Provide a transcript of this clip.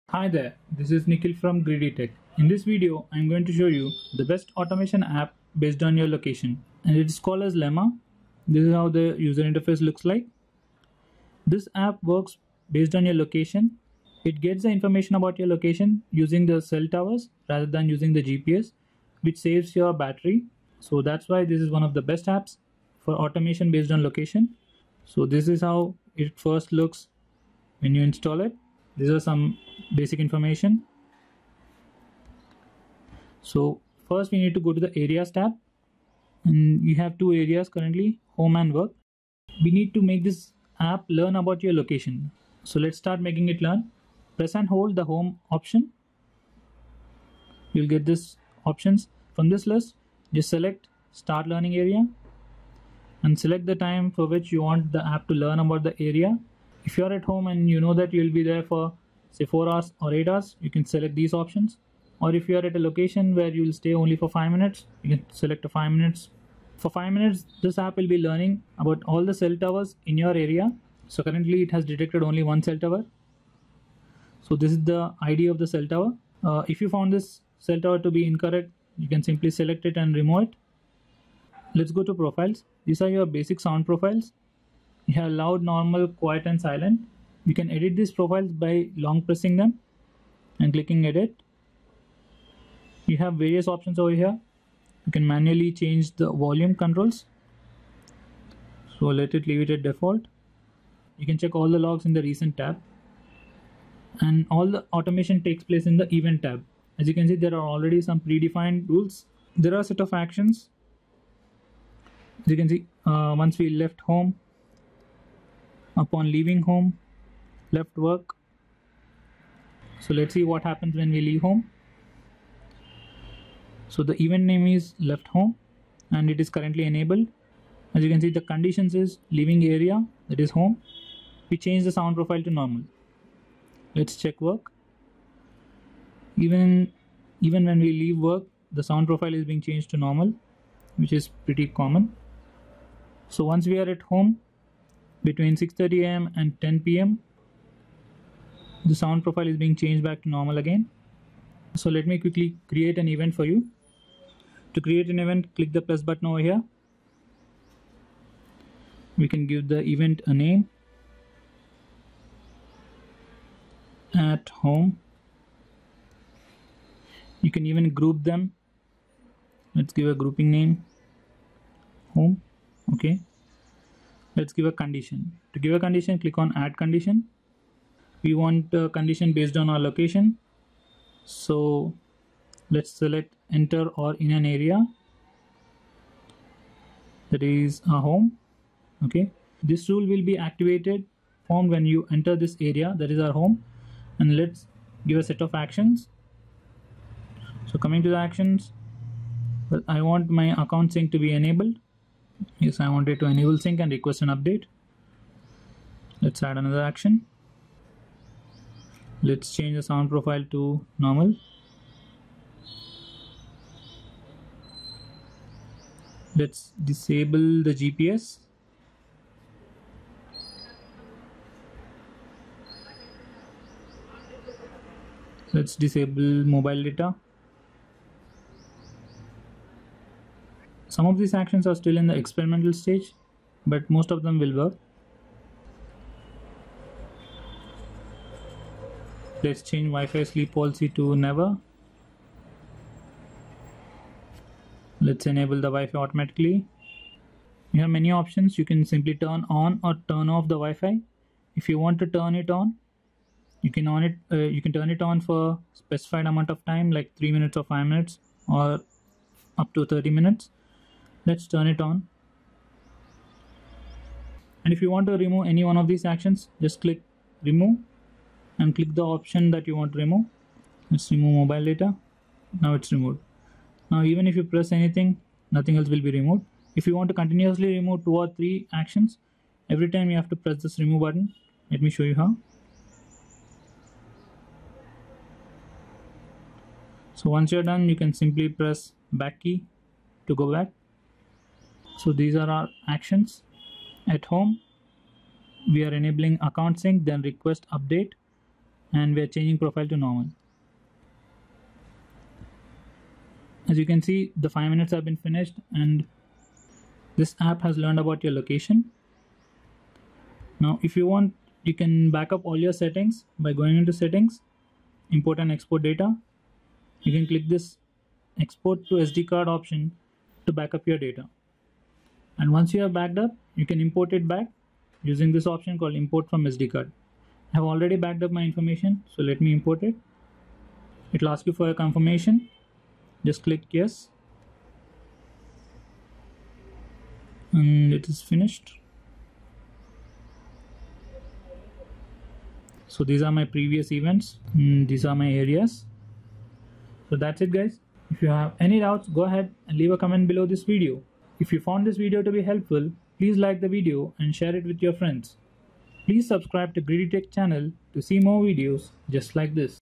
Hi there, this is Nikhil from Greedy Tech. In this video, I'm going to show you the best automation app based on your location, and it is called as Lemma. This is how the user interface looks like. This app works based on your location. It gets the information about your location using the cell towers rather than using the GPS, which saves your battery. So that's why this is one of the best apps for automation based on location. So this is how it first looks when you install it. These are some basic information. So first we need to go to the areas tab, and you have two areas currently, home and work. We need to make this app learn about your location. So let's start making it learn. Press and hold the home option. You'll get this options. From this list, just select start learning area and select the time for which you want the app to learn about the area. If you're at home and you know that you'll be there for say 4 hours or 8 hours, you can select these options. Or if you're at a location where you'll stay only for 5 minutes, you can select a 5 minutes. For 5 minutes, this app will be learning about all the cell towers in your area. So currently it has detected only one cell tower. So this is the ID of the cell tower. If you found this cell tower to be incorrect, you can simply select it and remove it. Let's go to profiles. These are your basic sound profiles. You have loud, normal, quiet and silent. You can edit these profiles by long pressing them and clicking edit. You have various options over here. You can manually change the volume controls. So let it leave it at default. You can check all the logs in the recent tab. And all the automation takes place in the event tab. As you can see, there are already some predefined rules. There are a set of actions. As you can see, once we left home, upon leaving home, left work. So let's see what happens when we leave home. So the event name is left home and it is currently enabled. As you can see, the conditions is leaving area, that is home. We change the sound profile to normal. Let's check work. Even when we leave work, the sound profile is being changed to normal, which is pretty common. So once we are at home, between 6:30 AM and 10 PM, the sound profile is being changed back to normal again. So let me quickly create an event for you. To create an event, click the plus button over here. We can give the event a name, at home. You can even group them. Let's give a grouping name, home. Okay. Let's give a condition. To give a condition, click on add condition. We want a condition based on our location. So let's select enter or in an area, that is our home. Okay. This rule will be activated formed when you enter this area, that is our home. And let's give a set of actions. So coming to the actions, well, I want my account sync to be enabled. Yes, I wanted to enable sync and request an update. Let's add another action. Let's change the sound profile to normal. Let's disable the GPS. Let's disable mobile data. Some of these actions are still in the experimental stage, but most of them will work. Let's change Wi-Fi sleep policy to never. Let's enable the Wi-Fi automatically. You have many options. You can simply turn on or turn off the Wi-Fi. If you want to turn it on, you can turn it on for specified amount of time, like 3 minutes or 5 minutes or up to 30 minutes. Let's turn it on. And if you want to remove any one of these actions, just click remove and click the option that you want to remove. Let's remove mobile data. Now it's removed. Now even if you press anything, nothing else will be removed. If you want to continuously remove 2 or 3 actions, every time you have to press this remove button. Let me show you how. So once you're done, you can simply press back key to go back. So these are our actions. At home, we are enabling account sync, then request update. and we are changing profile to normal. As you can see, the 5 minutes have been finished and this app has learned about your location. Now if you want, you can back up all your settings by going into settings, import and export data. You can click this export to SD card option to back up your data. And once you have backed up, you can import it back using this option called import from SD card. I have already backed up my information, so let me import it. It will ask you for a confirmation. Just click yes. And it is finished. So these are my previous events. These are my areas. So that's it, guys. If you have any doubts, go ahead and leave a comment below this video. If you found this video to be helpful, please like the video and share it with your friends. Please subscribe to Greedy Tech channel to see more videos just like this.